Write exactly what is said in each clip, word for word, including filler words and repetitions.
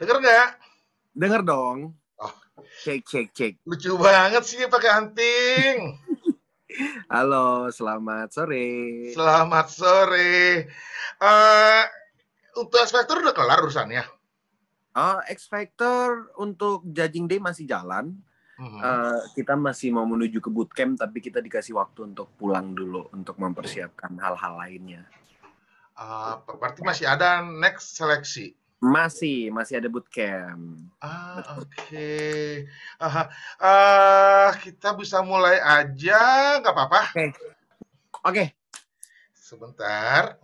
Denger nggak? Denger dong. Oh, Cek, cek, cek. lucu banget sih pakai anting. Halo, selamat sore. Selamat sore. Uh, untuk X Factor udah kelar urusannya? Oh, X Factor untuk Judging Day masih jalan. Mm-hmm. Uh, kita masih mau menuju ke bootcamp, tapi kita dikasih waktu untuk pulang dulu untuk mempersiapkan hal-hal lainnya. Uh, berarti masih ada next seleksi? Masih, masih ada bootcamp. Ah, oke. Okay. Uh, uh, kita bisa mulai aja, nggak apa-apa? Oke. Okay. Oke. Okay. Sebentar.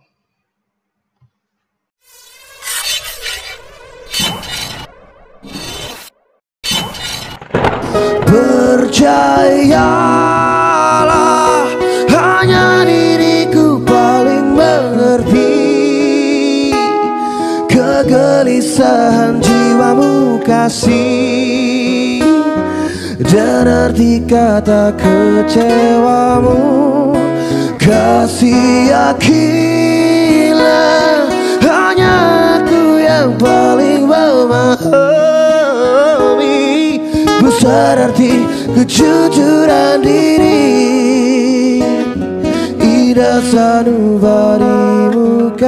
Percayalah, hanya diriku paling mengerti kegelisahan jiwamu kasih, dan arti kata kecewamu. Kasih yakinlah, hanya aku yang paling memahami besar arti kejujuran diri. Ida sanubarimu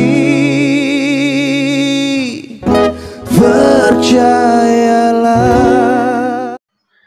kasih, percayalah.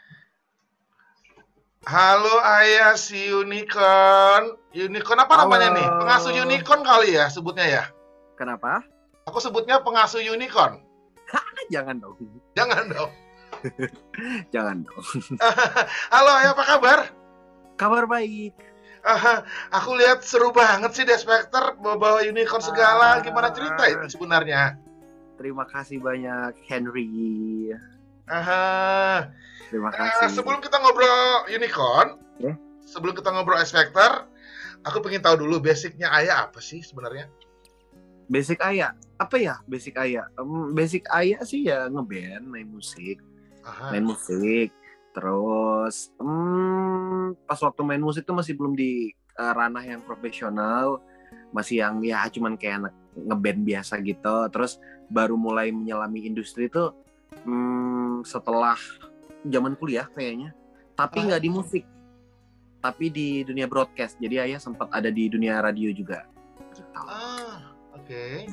Halo ayah si unicorn. Unicorn apa Halo. namanya nih? Pengasuh unicorn kali ya sebutnya ya? Kenapa? Aku sebutnya pengasuh unicorn. Jangan dong. Jangan dong. Jangan dong. Halo ayah, apa kabar? Kabar baik. Uh, aku lihat seru banget sih di X Factor, bawa unicorn segala. Gimana cerita itu sebenarnya? Terima kasih banyak Henry. Uh, Terima kasih. Uh, sebelum kita ngobrol unicorn, yeah. sebelum kita ngobrol X Factor, aku pengen tahu dulu basicnya ayah apa sih sebenarnya? Basic ayah? Apa ya basic ayah? Um, basic ayah sih ya ngeband, main musik. Aha. Main musik. Terus um, pas waktu main musik tuh masih belum di uh, ranah yang profesional. Masih yang ya cuman kayak anak ngeband biasa gitu. Terus baru mulai menyelami industri tuh um, setelah zaman kuliah kayaknya. Tapi nggak di musik. Tapi di dunia broadcast. Jadi ayah sempat ada di dunia radio juga. Gitu. Ah, oke. Okay.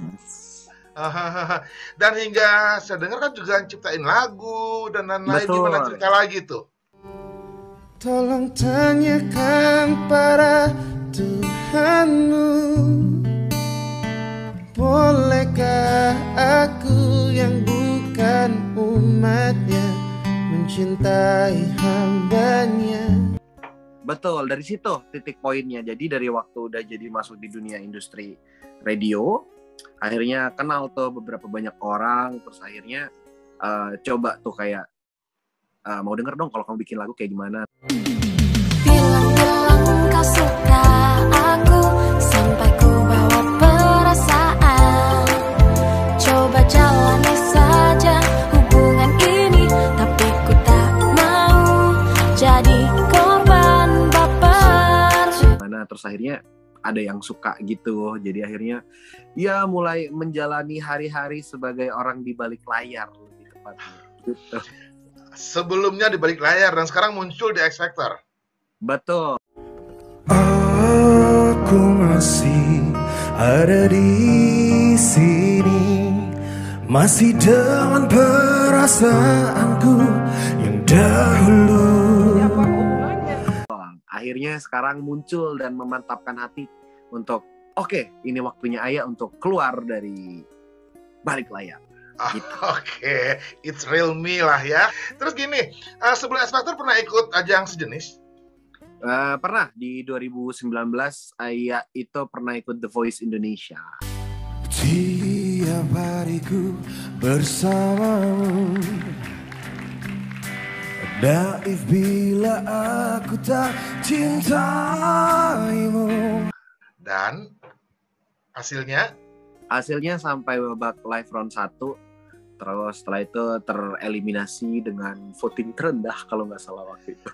Dan hingga saya dengar kan juga ciptain lagu dan lain-lain. Gimana cerita lagi tuh? Tolong tanyakan pada Tuhanmu, bolehkah aku yang bukan umatnya mencintai hambanya? Betul, dari situ titik poinnya. Jadi dari waktu udah jadi masuk di dunia industri radio, akhirnya kenal tuh beberapa banyak orang, terus akhirnya uh, coba tuh kayak uh, mau denger dong kalau kamu bikin lagu kayak gimana. Bilang-bilang kau suka aku sampai ku bawa perasaan. Coba jalani saja hubungan ini, tapi ku tak mau jadi korban baper. Mana terus akhirnya ada yang suka gitu, jadi akhirnya ya mulai menjalani hari-hari sebagai orang di balik layar lebih tepatnya. Gitu. Sebelumnya di balik layar dan sekarang muncul di X Factor. Betul. Aku masih ada di sini, masih dengan perasaanku yang dahulu. Akhirnya sekarang muncul dan memantapkan hati untuk oke, okay, ini waktunya ayah untuk keluar dari balik layar. Gitu. Oke, okay. It's real me lah ya. Terus gini, uh, sebelum X Factor pernah ikut ajang sejenis? Uh, pernah, di dua ribu sembilan belas ayah itu pernah ikut The Voice Indonesia. Tiap hariku bersamamu, naif bila aku tak cintaimu. Dan hasilnya? Hasilnya sampai babak live round satu. Terus setelah itu tereliminasi dengan voting terendah kalau nggak salah waktu itu.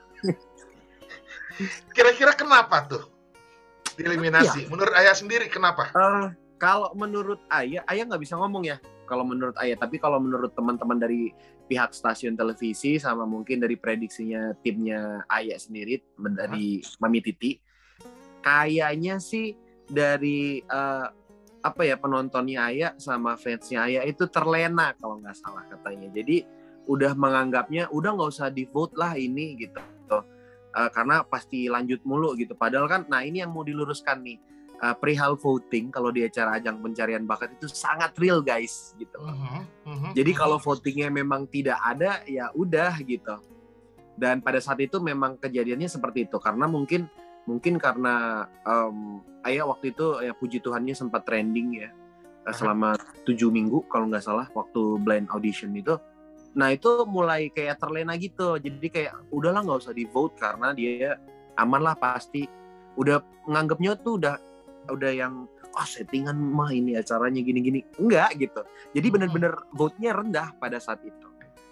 Kira-kira kenapa tuh dieliminasi? Ya. Menurut ayah sendiri kenapa? Uh, kalau menurut ayah, ayah nggak bisa ngomong ya. kalau menurut Ayah. Tapi kalau menurut teman-teman dari pihak stasiun televisi sama mungkin dari prediksinya timnya Ayah sendiri dari Mami Titi, kayaknya sih dari uh, apa ya penontonnya Ayah sama fansnya Ayah itu terlena kalau nggak salah katanya. Jadi udah menganggapnya udah nggak usah di vote lah ini gitu, uh, karena pasti lanjut mulu gitu. Padahal kan, nah ini yang mau diluruskan nih. Uh, perihal voting kalau di acara ajang pencarian bakat itu sangat real guys gitu. Uh-huh, uh-huh, Jadi uh-huh. kalau votingnya memang tidak ada ya udah gitu. Dan pada saat itu memang kejadiannya seperti itu karena mungkin mungkin karena um, Ayah waktu itu ya puji Tuhannya sempat trending ya uh-huh. selama tujuh minggu kalau nggak salah waktu blind audition itu. Nah itu mulai kayak terlena gitu. Jadi kayak udahlah nggak usah di vote karena dia aman lah pasti. Udah nganggapnya tuh udah udah yang oh settingan mah ini acaranya gini-gini enggak gitu. Jadi benar-benar vote-nya rendah pada saat itu.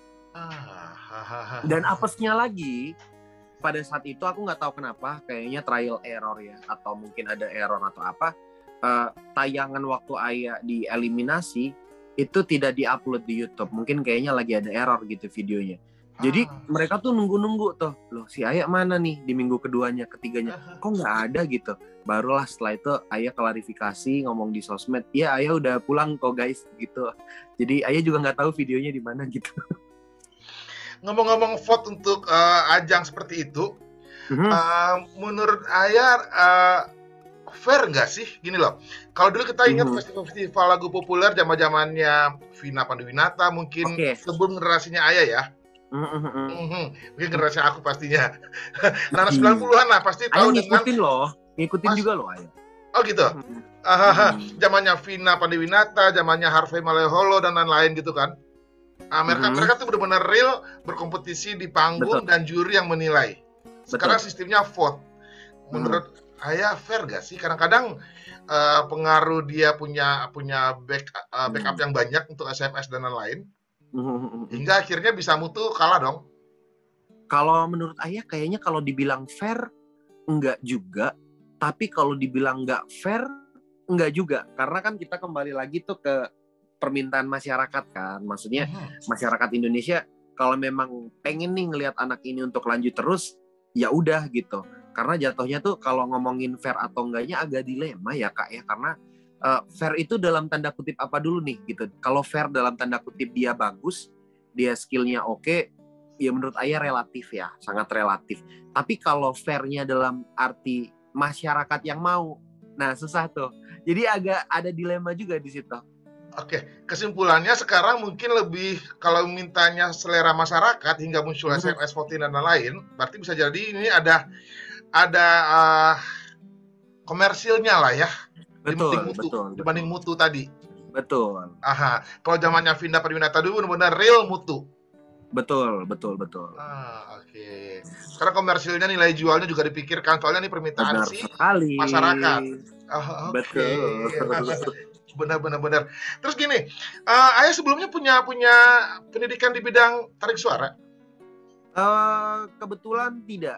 Dan apesnya lagi pada saat itu aku nggak tahu kenapa kayaknya trial error ya atau mungkin ada error atau apa uh, tayangan waktu Ayah dieliminasi itu tidak diupload di YouTube. Mungkin kayaknya lagi ada error gitu videonya. Jadi ah. mereka tuh nunggu-nunggu tuh, loh si Ayah mana nih di minggu keduanya, ketiganya, kok nggak ada gitu. Barulah setelah itu Ayah klarifikasi ngomong di sosmed, ya Ayah udah pulang kok guys gitu. Jadi Ayah juga nggak tahu videonya di mana gitu. Ngomong-ngomong vote untuk uh, ajang seperti itu, mm-hmm. uh, menurut Ayah uh, fair nggak sih? Gini loh, kalau dulu kita ingat mm-hmm. festival-festival lagu populer zaman-zamannya Vina Panduwinata mungkin okay. sebelum generasinya Ayah ya. Mm-hmm. Mm-hmm. Mungkin generasi aku pastinya. Anak sembilan puluhan lah pasti tahu Ayah ngikutin dengan... loh, ngikutin Mas... juga loh Ayah. Oh gitu. Mm-hmm. Ah, zamannya Vina Panduwinata, zamannya Harvey Maleholo dan lain-lain gitu kan. Nah, mereka mm-hmm. mereka tuh benar-benar real berkompetisi di panggung. Betul. Dan juri yang menilai. Sekarang Betul. sistemnya vote. Menurut mm-hmm. Ayah fair gak sih? Kadang-kadang uh, pengaruh dia punya punya back uh, backup mm-hmm. yang banyak untuk S M S dan lain-lain. Hingga akhirnya bisa mutu kalah dong. Kalau menurut Ayah kayaknya kalau dibilang fair enggak juga, tapi kalau dibilang enggak fair enggak juga, karena kan kita kembali lagi tuh ke permintaan masyarakat kan. Maksudnya uh-huh. masyarakat Indonesia kalau memang pengen nih ngelihat anak ini untuk lanjut terus, ya udah gitu. Karena jatuhnya tuh kalau ngomongin fair atau enggaknya agak dilema ya Kak ya, karena Uh, fair itu dalam tanda kutip apa dulu nih gitu. Kalau fair dalam tanda kutip dia bagus, dia skillnya oke, okay, ya menurut Ayah relatif ya, sangat relatif. Tapi kalau fairnya dalam arti masyarakat yang mau, nah susah tuh. Jadi agak ada dilema juga di situ. Oke, kesimpulannya sekarang mungkin lebih kalau mintanya selera masyarakat hingga muncul S M S voting dan lain-lain, berarti bisa jadi ini ada ada uh, komersilnya lah ya. Betul, dibanding mutu, betul, dibanding betul. mutu tadi. Betul. Aha, kalau zamannya Vina Panduwinata dulu benar-benar real mutu. Betul, betul, betul. Ah, oke. Okay. Sekarang komersilnya nilai jualnya juga dipikirkan soalnya ini permintaan benar si sekali. masyarakat. Oh, okay. Betul. Benar-benar benar. Terus gini, uh, Ayah sebelumnya punya punya pendidikan di bidang tarik suara? Uh, kebetulan tidak.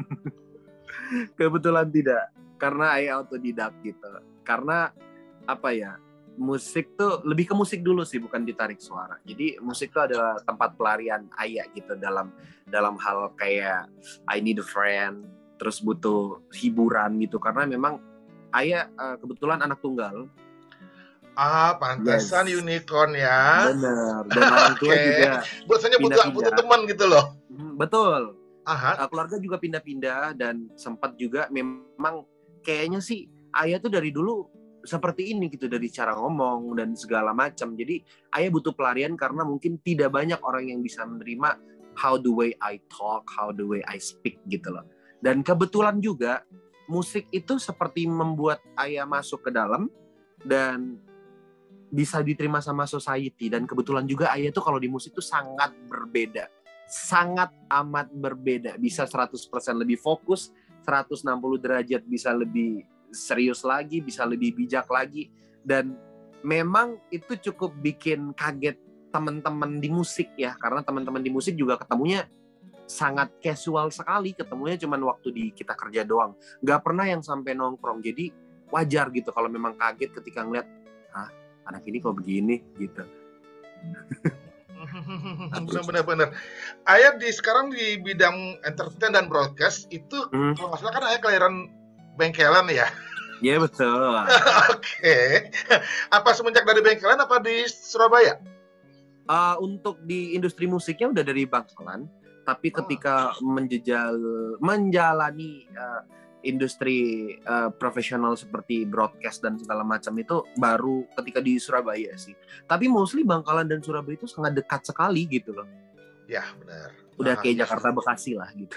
Kebetulan tidak. Karena Ayah autodidak gitu. Karena apa ya, musik tuh lebih ke musik dulu sih, bukan ditarik suara. Jadi musik tuh adalah tempat pelarian Ayah gitu dalam dalam hal kayak I need a friend, terus butuh hiburan gitu. Karena memang Ayah uh, kebetulan anak tunggal. Ah, pantesan yes. Unicorn ya. Bener. Dan orang tua okay. juga. Biasanya butuh butuh teman gitu loh. Betul. Aha. Uh, keluarga juga pindah-pindah dan sempat juga memang kayaknya sih Ayah tuh dari dulu seperti ini gitu, dari cara ngomong dan segala macam. Jadi Ayah butuh pelarian karena mungkin tidak banyak orang yang bisa menerima how the way I talk, how the way I speak gitu loh. Dan kebetulan juga musik itu seperti membuat Ayah masuk ke dalam dan bisa diterima sama society. Dan kebetulan juga Ayah tuh kalau di musik tuh sangat berbeda. Sangat amat berbeda. Bisa seratus persen lebih fokus, seratus enam puluh derajat bisa lebih serius lagi, bisa lebih bijak lagi. Dan memang itu cukup bikin kaget teman-teman di musik ya, karena teman-teman di musik juga ketemunya sangat casual sekali, ketemunya cuman waktu di kita kerja doang, nggak pernah yang sampai nongkrong. Jadi wajar gitu kalau memang kaget ketika ngeliat, hah anak ini kok begini gitu. Benar-benar. Ayah di sekarang di bidang entertain dan broadcast itu hmm. kalau nggak salah kan ayah kelahiran Bengkelan ya? Iya betul. Oke. Apa semenjak dari Bengkelan apa di Surabaya? Uh, untuk di industri musiknya udah dari Bangkalan, tapi oh. ketika menjejal menjalani uh, industri uh, profesional seperti broadcast dan segala macam itu baru ketika di Surabaya sih. Tapi mostly Bangkalan dan Surabaya itu sangat dekat sekali gitu loh. Ya benar. Udah nah, kayak Jakarta Bekasi lah gitu.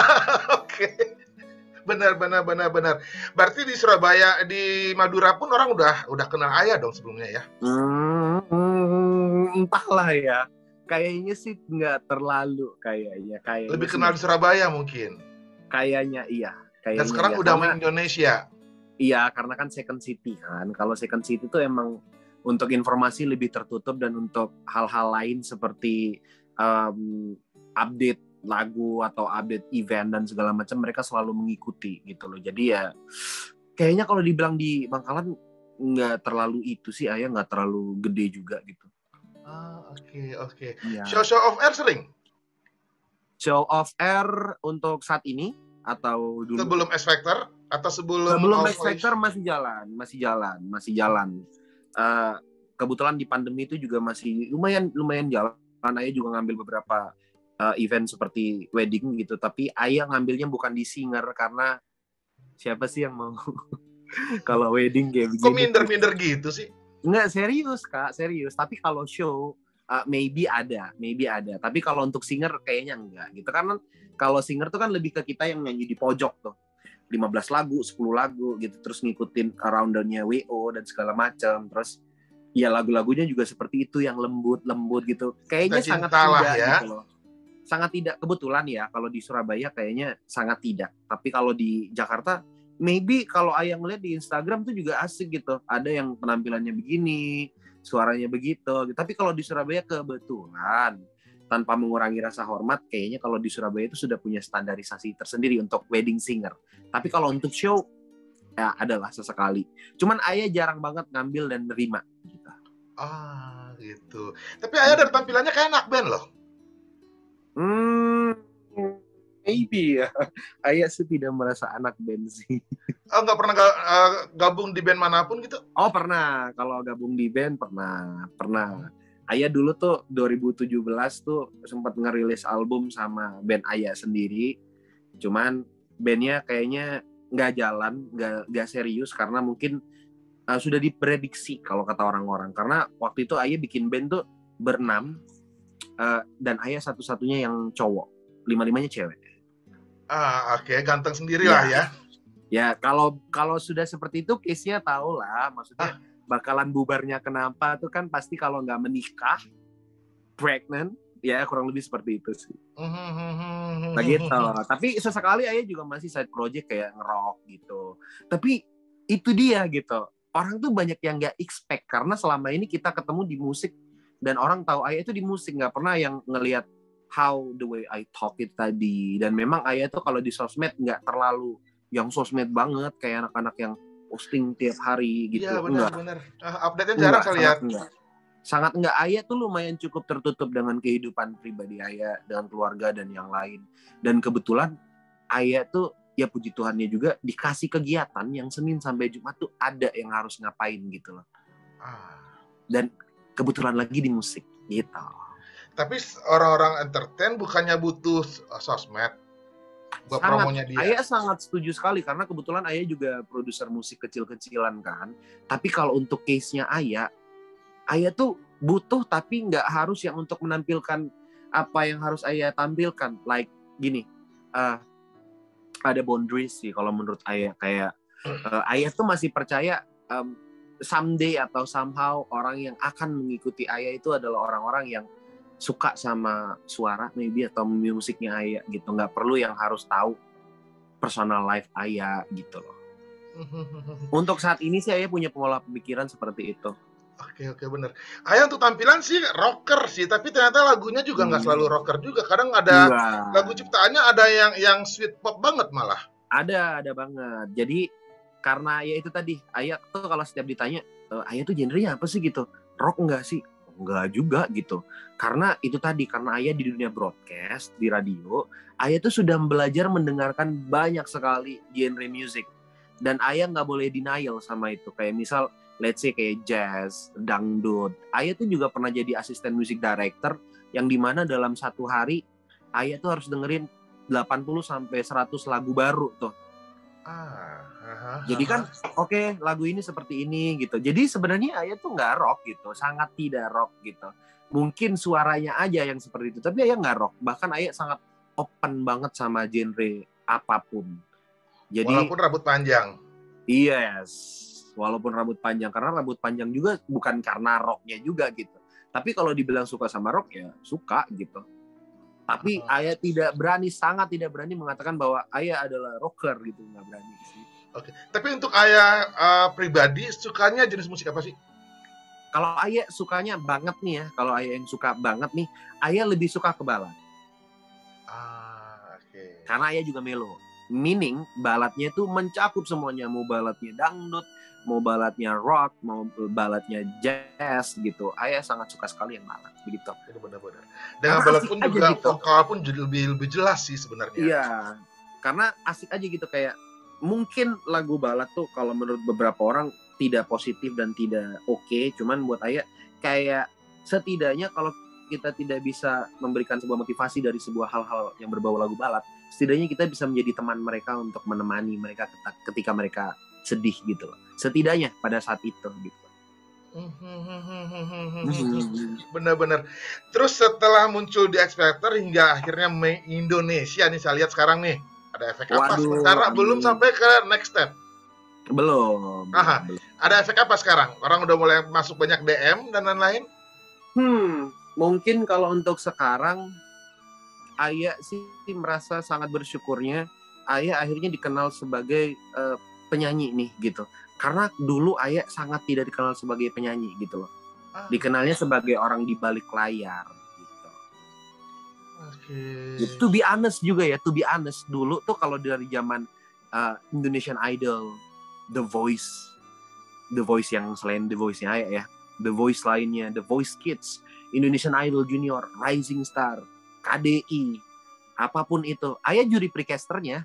Oke. Benar benar benar benar. Berarti di Surabaya, di Madura pun orang udah udah kenal ayah dong sebelumnya ya? Hmm, hmm, entahlah ya. Kayaknya sih nggak terlalu kayaknya. Kayaknya lebih kenal di Surabaya mungkin. Kayaknya iya. Kayaknya dan sekarang ya, udah karena, di Indonesia. Iya, karena kan second city kan. Kalau second city itu emang untuk informasi lebih tertutup dan untuk hal-hal lain seperti um, update lagu atau update event dan segala macam mereka selalu mengikuti gitu loh. Jadi ya kayaknya kalau dibilang di Bangkalan nggak terlalu itu sih, ayah nggak terlalu gede juga gitu. Ah oke okay, oke. Okay. Ya. Show show off air sering? Show off air untuk saat ini atau dulu? Sebelum X Factor atau sebelum? Sebelum X Factor masih jalan, masih jalan, masih jalan. Uh, kebetulan di pandemi itu juga masih lumayan lumayan jalan. Ayah juga ngambil beberapa uh, event seperti wedding gitu, tapi ayah ngambilnya bukan di singer karena siapa sih yang mau kalau wedding kayak begini? Kok minder-minder gitu sih? Enggak, serius kak, serius. Tapi kalau show uh, maybe ada, maybe ada. Tapi kalau untuk singer kayaknya enggak gitu. Karena kalau singer tuh kan lebih ke kita yang nyanyi di pojok tuh. lima belas lagu, sepuluh lagu gitu, terus ngikutin around-nya W O dan segala macam. Terus ya lagu-lagunya juga seperti itu yang lembut-lembut gitu. Kayaknya Cinta sangat lah, tidak ya. gitu loh. Sangat tidak, kebetulan ya kalau di Surabaya kayaknya sangat tidak. Tapi kalau di Jakarta maybe kalau ayah ngeliat di Instagram tuh juga asik gitu. Ada yang penampilannya begini, suaranya begitu. Tapi kalau di Surabaya kebetulan tanpa mengurangi rasa hormat, kayaknya kalau di Surabaya itu sudah punya standarisasi tersendiri untuk wedding singer. Tapi kalau untuk show, ya adalah sesekali. Cuman ayah jarang banget ngambil dan nerima. Gitu. Ah, gitu. Tapi ayah dari tampilannya kayak anak band loh. Hmm, maybe ya. Ayah sih tidak merasa anak band sih. Oh, nggak pernah gabung di band manapun gitu? Oh, pernah. Kalau gabung di band pernah. Pernah. Ayah dulu tuh dua ribu tujuh belas tuh sempat ngerilis album sama band ayah sendiri. Cuman bandnya kayaknya nggak jalan, nggak nggak serius karena mungkin uh, sudah diprediksi kalau kata orang-orang. Karena waktu itu ayah bikin band tuh berenam uh, dan ayah satu-satunya yang cowok, lima-limanya cewek. Ah oke, okay. Ganteng sendiri lah ya. Ya kalau kalau sudah seperti itu case-nya tahu lah, maksudnya. Ah. Bakalan bubarnya kenapa tuh kan pasti kalau nggak menikah, pregnant, ya kurang lebih seperti itu sih. Nah gitu. Tapi sesekali ayah juga masih side project kayak nge-rock gitu. Tapi itu dia gitu. Orang tuh banyak yang nggak expect karena selama ini kita ketemu di musik dan orang tahu ayah itu di musik, nggak pernah yang ngelihat how the way I talk it tadi. Dan memang ayah tuh kalau di sosmed nggak terlalu yang sosmed banget kayak anak-anak yang posting tiap hari gitu. Iya benar-benar. Uh, update-nya jarang kali ya. Enggak. Sangat enggak. Ayah tuh lumayan cukup tertutup dengan kehidupan pribadi ayah, dengan keluarga dan yang lain. Dan kebetulan ayah tuh ya puji Tuhannya juga dikasih kegiatan yang Senin sampai Jumat tuh ada yang harus ngapain gitu loh. Ah. Dan kebetulan lagi di musik gitu. Tapi orang-orang entertain bukannya butuh sosmed. Buat promonya dia. Ayah sangat setuju sekali karena kebetulan ayah juga produser musik kecil-kecilan kan. Tapi kalau untuk case-nya ayah, ayah tuh butuh tapi nggak harus yang untuk menampilkan apa yang harus ayah tampilkan. Like gini, uh, ada boundaries sih kalau menurut ayah. Kayak uh, ayah tuh masih percaya um, someday atau somehow orang yang akan mengikuti ayah itu adalah orang-orang yang suka sama suara maybe atau musiknya ayah gitu, nggak perlu yang harus tahu personal life ayah gitu loh. Untuk saat ini sih ayah punya pola pemikiran seperti itu. Oke oke bener. Ayah untuk tampilan sih rocker sih, tapi ternyata lagunya juga nggak hmm. selalu rocker juga. Kadang ada Wah. lagu ciptaannya ada yang yang sweet pop banget malah. Ada ada banget. Jadi karena ya itu tadi ayah tuh kalau setiap ditanya e, ayah tuh genrenya apa sih gitu, rock nggak sih? enggak juga gitu. Karena itu tadi, karena Ayah di dunia broadcast, di radio, Ayah tuh sudah belajar mendengarkan banyak sekali genre musik. Dan Ayah nggak boleh denial sama itu. Kayak misal, let's say kayak jazz, dangdut. Ayah tuh juga pernah jadi asisten music director, yang dimana dalam satu hari, Ayah tuh harus dengerin delapan puluh sampai seratus lagu baru tuh. Ah, aha, Jadi kan, aha. oke okay, lagu ini seperti ini gitu. Jadi sebenarnya Ayah tuh nggak rock gitu, sangat tidak rock gitu. Mungkin suaranya aja yang seperti itu, tapi Ayah nggak rock. Bahkan Ayah sangat open banget sama genre apapun. Jadi, walaupun rambut panjang. Yes, walaupun rambut panjang, karena rambut panjang juga bukan karena rocknya juga gitu. Tapi kalau dibilang suka sama rock ya suka gitu. Tapi uh. Ayah tidak berani, sangat tidak berani mengatakan bahwa Ayah adalah rocker gitu, nggak berani sih. Oke, okay. Tapi untuk Ayah uh, pribadi sukanya jenis musik apa sih? Kalau Ayah sukanya banget nih ya, kalau Ayah yang suka banget nih, Ayah lebih suka ke balad. Ah, oke. Okay. Karena Ayah juga melo. Meaning baladnya itu mencakup semuanya, mau baladnya dangdut, mau baladnya rock, mau baladnya jazz gitu. Ayah sangat suka sekali yang balad begitu. Itu benar-benar. Dengan balad pun juga gitu. Vokal pun jadi lebih lebih jelas sih sebenarnya. Iya, karena asik aja gitu, kayak mungkin lagu balad tuh kalau menurut beberapa orang tidak positif dan tidak oke, okay, cuman buat Ayah kayak setidaknya kalau kita tidak bisa memberikan sebuah motivasi dari sebuah hal-hal yang berbau lagu balad, setidaknya kita bisa menjadi teman mereka untuk menemani mereka ketika mereka sedih gitu loh. Setidaknya pada saat itu gitu. Benar-benar. Terus setelah muncul di X Factor hingga akhirnya Mei Indonesia nih, saya lihat sekarang nih ada efek apa? Waduh, sementara aduh. Belum sampai ke next step. Belum. Aha. belum. Ada efek apa sekarang? Orang udah mulai masuk banyak D M dan lain-lain. Hmm, mungkin kalau untuk sekarang Ayah sih merasa sangat bersyukurnya Ayah akhirnya dikenal sebagai uh, penyanyi nih gitu. Karena dulu Ayah sangat tidak dikenal sebagai penyanyi gitu loh. Ah. Dikenalnya sebagai orang di balik layar gitu. Oke. Okay. To be honest juga ya, to be honest dulu tuh kalau dari zaman uh, Indonesian Idol, The Voice, The Voice yang selain The Voice-nya Ayah ya, The Voice lainnya, The Voice Kids, Indonesian Idol Junior, Rising Star, K D I, apapun itu, Ayah juri precasternya.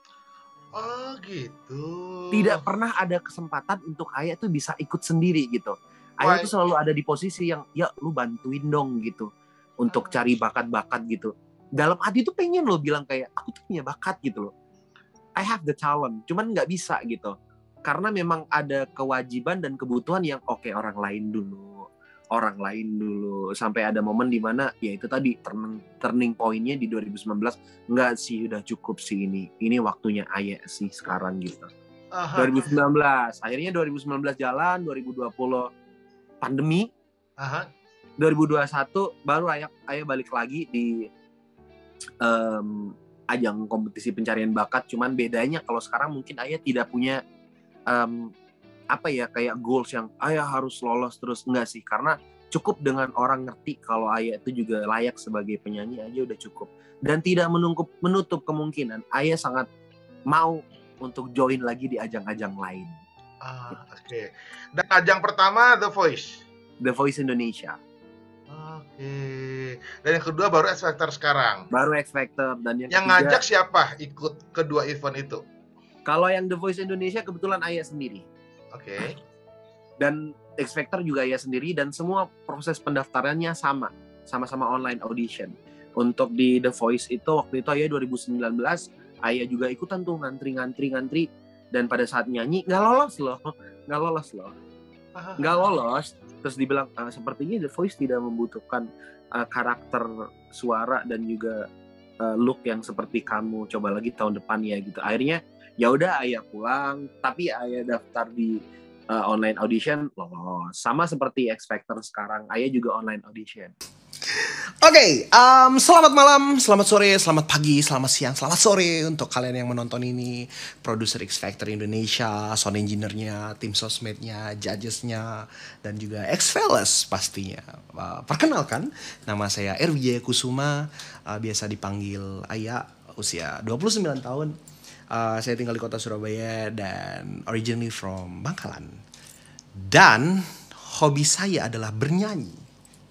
Oh gitu. Tidak pernah ada kesempatan untuk Ayah tuh bisa ikut sendiri gitu. Ayah tuh selalu ada di posisi yang ya lu bantuin dong gitu untuk cari bakat-bakat gitu. Dalam hati tuh pengen lo bilang kayak aku tuh punya bakat gitu loh. I have the talent, cuman nggak bisa gitu. Karena memang ada kewajiban dan kebutuhan yang oke okay, orang lain dulu, orang lain dulu. Sampai ada momen di mana ya itu tadi turning, turning point-nya di dua ribu sembilan belas. Enggak sih, udah cukup sih ini. Ini waktunya Ayah sih sekarang gitu. Aha. dua ribu sembilan belas. Akhirnya dua ribu sembilan belas jalan, dua ribu dua puluh pandemi. Aha. dua ribu dua puluh satu baru Ayah, Ayah balik lagi di um, ajang kompetisi pencarian bakat. Cuman bedanya kalau sekarang mungkin Ayah tidak punya Um, apa ya kayak goals yang Ayah harus lolos terus, enggak sih, karena cukup dengan orang ngerti kalau Ayah itu juga layak sebagai penyanyi aja udah cukup, dan tidak menutup menutup kemungkinan Ayah sangat mau untuk join lagi di ajang-ajang lain. Ah, oke. Okay. Dan ajang pertama The Voice, The Voice Indonesia. Oke. Okay. Dan yang kedua baru X Factor sekarang. Baru X Factor. Dan yang, yang ketiga, ngajak siapa ikut kedua event itu? Kalau yang The Voice Indonesia kebetulan Ayah sendiri. Oke. Okay. Dan X Factor juga Ayah sendiri, dan semua proses pendaftarannya sama, sama-sama online audition. Untuk di The Voice itu waktu itu Ayah dua ribu sembilan belas, Ayah juga ikutan tuh ngantri-ngantri-ngantri, dan pada saat nyanyi nggak lolos loh, nggak lolos loh, nggak lolos. Terus dibilang e, sepertinya The Voice tidak membutuhkan uh, karakter suara dan juga uh, look yang seperti kamu. Coba lagi tahun depan ya gitu. Akhirnya ya udah Ayah pulang, tapi Ayah daftar di uh, online audition lolos. Sama seperti X Factor sekarang, Ayah juga online audition. Oke, okay, um, selamat malam, selamat sore, selamat pagi, selamat siang, selamat sore untuk kalian yang menonton ini. Produser X Factor Indonesia, sound engineer-nya, tim sosmednya, judges-nya, dan juga X-Fellas pastinya. Uh, perkenalkan, nama saya Erwijaya Kusuma, uh, biasa dipanggil Ayah, usia dua puluh sembilan tahun. Uh, saya tinggal di kota Surabaya dan originally from Bangkalan. Dan hobi saya adalah bernyanyi.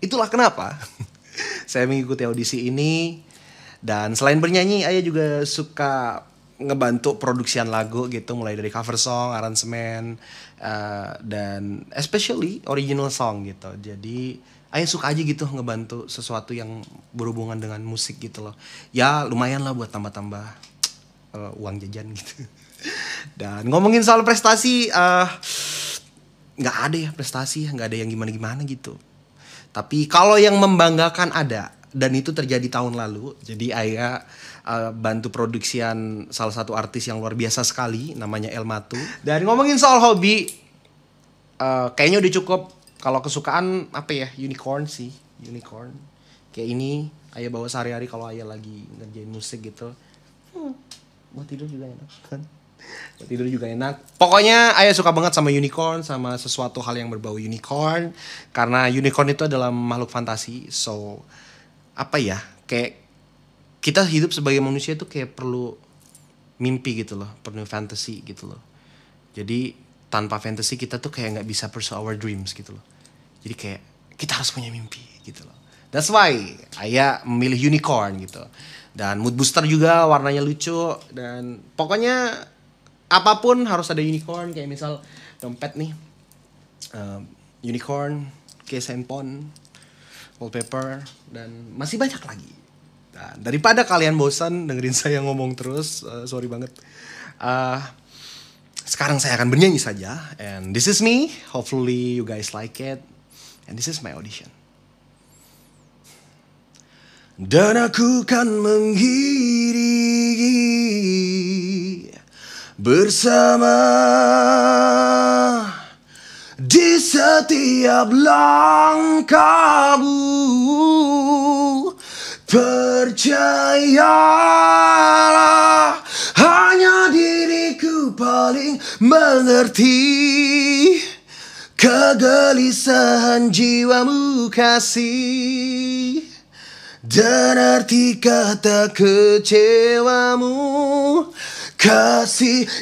itulah kenapa saya mengikuti audisi ini. Dan selain bernyanyi, Ayah juga suka ngebantu produksian lagu gitu, mulai dari cover song, aransemen, uh, dan especially original song gitu. Jadi Ayah suka aja gitu ngebantu sesuatu yang berhubungan dengan musik gitu loh. Ya lumayan lah buat tambah-tambah uh, uang jajan gitu. Dan ngomongin soal prestasi, uh, nggak ada ya prestasi, nggak ada yang gimana-gimana gitu. Tapi kalau yang membanggakan ada, dan itu terjadi tahun lalu. Jadi Ayah uh, bantu produksian salah satu artis yang luar biasa sekali, namanya Elmatu. Dan ngomongin soal hobi, uh, kayaknya udah cukup. Kalau kesukaan apa ya, unicorn sih, unicorn. Kayak ini Ayah bawa sehari-hari kalau Ayah lagi ngerjain musik gitu. Hmm, mau tidur juga enak kan? Mau tidur juga enak. Pokoknya Ayah suka banget sama unicorn, sama sesuatu hal yang berbau unicorn. Karena unicorn itu adalah makhluk fantasi. So, apa ya, kayak kita hidup sebagai manusia itu kayak perlu mimpi gitu loh. Perlu fantasy gitu loh. Jadi, tanpa fantasy kita tuh kayak gak bisa pursue our dreams gitu loh. Jadi kayak, kita harus punya mimpi gitu loh. That's why Ayah memilih unicorn gitu. Dan mood booster juga, warnanya lucu. Dan pokoknya apapun harus ada unicorn. Kayak misal dompet nih, uh, unicorn, case handphone, wallpaper, dan masih banyak lagi. Dan daripada kalian bosan dengerin saya ngomong terus, uh, sorry banget. Uh, sekarang saya akan bernyanyi saja. And this is me. Hopefully you guys like it. And this is my audition. Dan aku kan mengiringi bersama di setiap langkahmu. Percayalah, hanya diriku paling mengerti kegelisahan jiwamu kasih. Dan arti kata kecewamu kasih.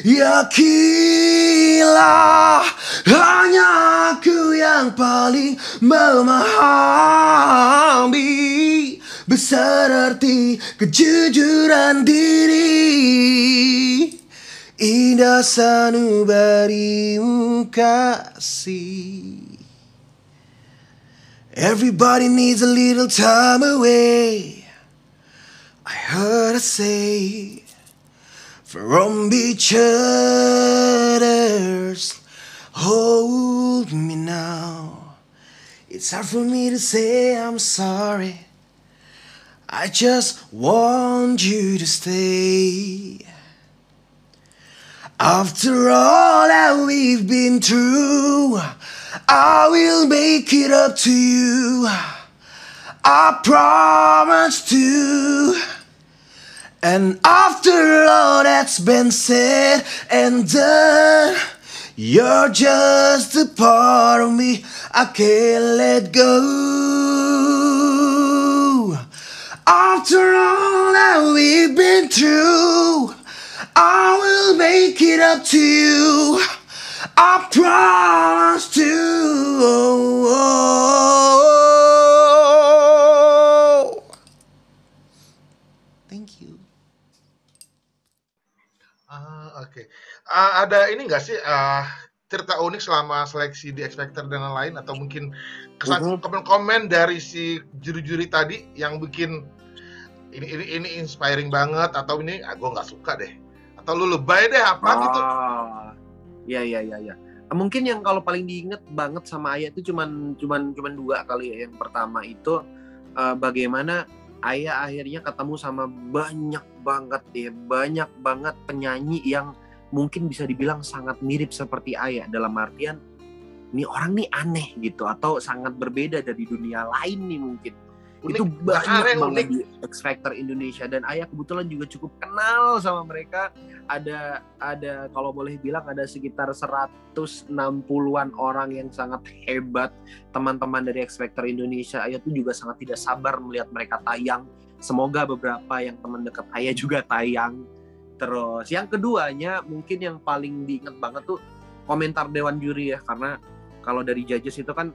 Yakinlah, hanya aku yang paling memahami besar arti kejujuran diri. Indah sanubarimu kasih. Everybody needs a little time away, I heard her say, from each other's. Hold me now. It's hard for me to say I'm sorry. I just want you to stay. After all that we've been through, I will make it up to you. I promise to. And after all that's been said and done, you're just a part of me I can't let go. After all that we've been through, I will make it up to you. I promise to. Oh, oh, oh. Thank you. Ah, oke. Okay. Uh, ada ini nggak sih uh, cerita unik selama seleksi di X Factor dan lain-lain, atau mungkin kesan uh-huh. komen-komen dari si juri-juri tadi yang bikin ini ini ini inspiring banget, atau ini ah, gue nggak suka deh, atau lu lebay deh apa ah. gitu? Ya ya ya ya. Mungkin yang kalau paling diinget banget sama Ayah itu cuman cuman cuman dua kali ya. Yang pertama itu uh, bagaimana Ayah akhirnya ketemu sama banyak banget ya, banyak banget penyanyi yang mungkin bisa dibilang sangat mirip seperti Ayah, dalam artian ini orang nih aneh gitu, atau sangat berbeda dari dunia lain nih mungkin. Unik, itu banyak banget di X Factor Indonesia, dan Ayah kebetulan juga cukup kenal sama mereka. Ada ada kalau boleh bilang ada sekitar seratus enam puluhan orang yang sangat hebat, teman-teman dari X Factor Indonesia. Ayah tuh juga sangat tidak sabar melihat mereka tayang. Semoga beberapa yang teman dekat Ayah juga tayang. Terus yang keduanya mungkin yang paling diingat banget tuh komentar Dewan Juri ya, karena kalau dari judges itu kan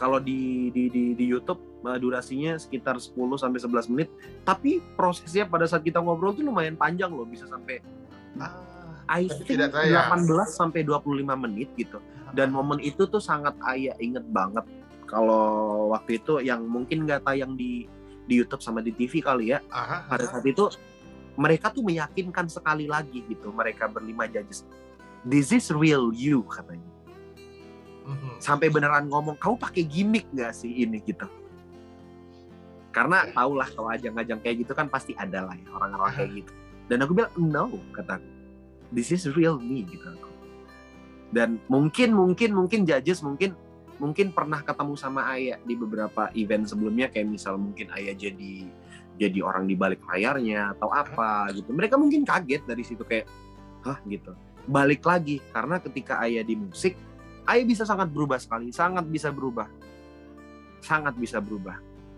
kalau di di di di YouTube durasinya sekitar sepuluh sampai sebelas menit, tapi prosesnya pada saat kita ngobrol tuh lumayan panjang loh, bisa sampai ah, I think delapan belas sampai dua puluh lima menit gitu. Dan momen itu tuh sangat Ayah inget banget. Kalau waktu itu yang mungkin nggak tayang di di YouTube sama di T V kali ya. Aha, pada saat itu mereka tuh meyakinkan sekali lagi gitu, mereka berlima judges. This is real you katanya. Sampai beneran ngomong, kamu pakai gimmick nggak sih ini gitu? Karena tau lah kalau ajang-ajang kayak gitu kan pasti ada lah ya orang-orang kayak gitu. Dan aku bilang no, kataku, this is real me gitu aku. Dan mungkin mungkin mungkin judges mungkin mungkin pernah ketemu sama Ayah di beberapa event sebelumnya, kayak misal mungkin Ayah jadi jadi orang di balik layarnya atau apa gitu. Mereka mungkin kaget dari situ kayak, hah gitu. Balik lagi karena ketika Ayah di musik, Ayah bisa sangat berubah sekali, sangat bisa berubah, sangat bisa berubah.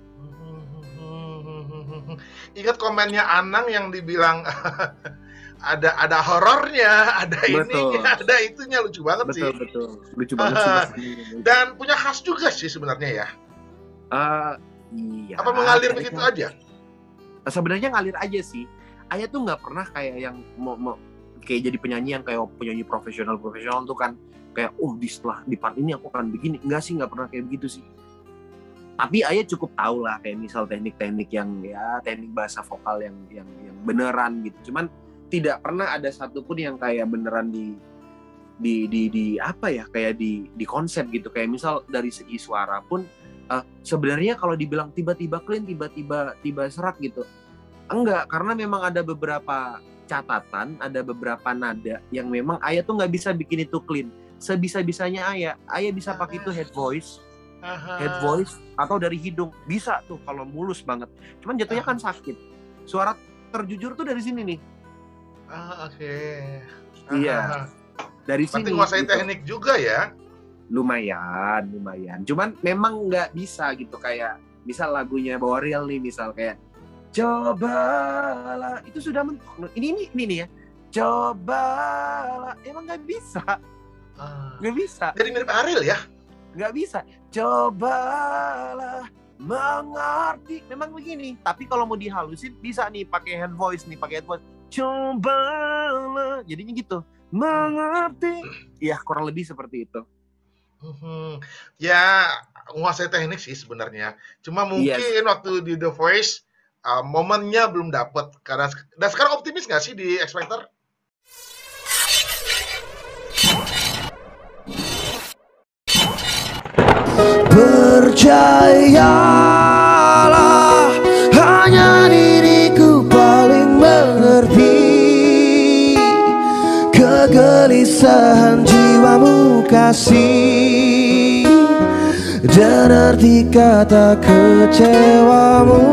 Ingat komennya Anang yang dibilang ada ada horornya, ada betul. ininya, ada itunya, lucu banget betul, sih. Betul betul, lucu banget sih. Dan punya khas juga sih sebenarnya ya. Uh, iya. Apa mengalir begitu aja? Sebenarnya ngalir aja sih. Ayah tuh nggak pernah kayak yang mau, mau kayak jadi penyanyi yang kayak penyanyi profesional profesional tuh kan. Kayak, oh di setelah di part ini aku akan begini. Enggak sih, nggak pernah kayak begitu sih. Tapi Ayah cukup tahu lah kayak misal teknik-teknik yang ya teknik bahasa vokal yang yang yang beneran gitu. Cuman tidak pernah ada satupun yang kayak beneran di di di di apa ya kayak di di konsep gitu. Kayak misal dari segi suara pun uh, sebenarnya kalau dibilang tiba-tiba clean, tiba-tiba tiba serak gitu. Enggak, karena memang ada beberapa catatan, ada beberapa nada yang memang Ayah tuh nggak bisa bikin itu clean. Sebisa-bisanya Ayah, Ayah bisa pakai itu head voice, head voice atau dari hidung, bisa tuh kalau mulus banget. Cuman jatuhnya kan sakit. Suara terjujur tuh dari sini nih. Ah, oke. Okay. Iya. Dari sini. Berarti nguasain gitu. Teknik juga ya? Lumayan, lumayan. Cuman memang nggak bisa gitu kayak misal lagunya Boreal nih, misal kayak cobalah, itu sudah mentok. Ini ini ini nih ya. Cobalah, emang nggak bisa. Nggak bisa. Jadi mirip Ariel ya? Nggak bisa. Cobalah mengerti. Memang begini. Tapi kalau mau dihalusin bisa nih pakai hand voice nih, pakai hand voice. Cobalah. Jadinya gitu. Mengerti. Ya kurang lebih seperti itu. Hmm. Ya nguasai teknik sih sebenarnya. Cuma mungkin yes. waktu di The Voice uh, momennya belum dapet. Karena dan sekarang optimis nggak sih di X Factor? Percayalah, hanya diriku paling mengerti kegelisahan jiwamu kasih, dan arti kata kecewamu.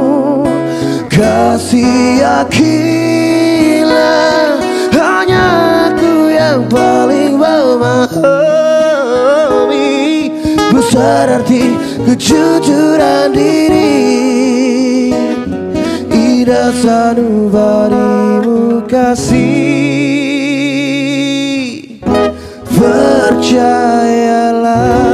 Kasih yakinlah, hanya aku yang paling memahami besar arti kejujuran diri. Ida sanubarimu kasih. Percayalah,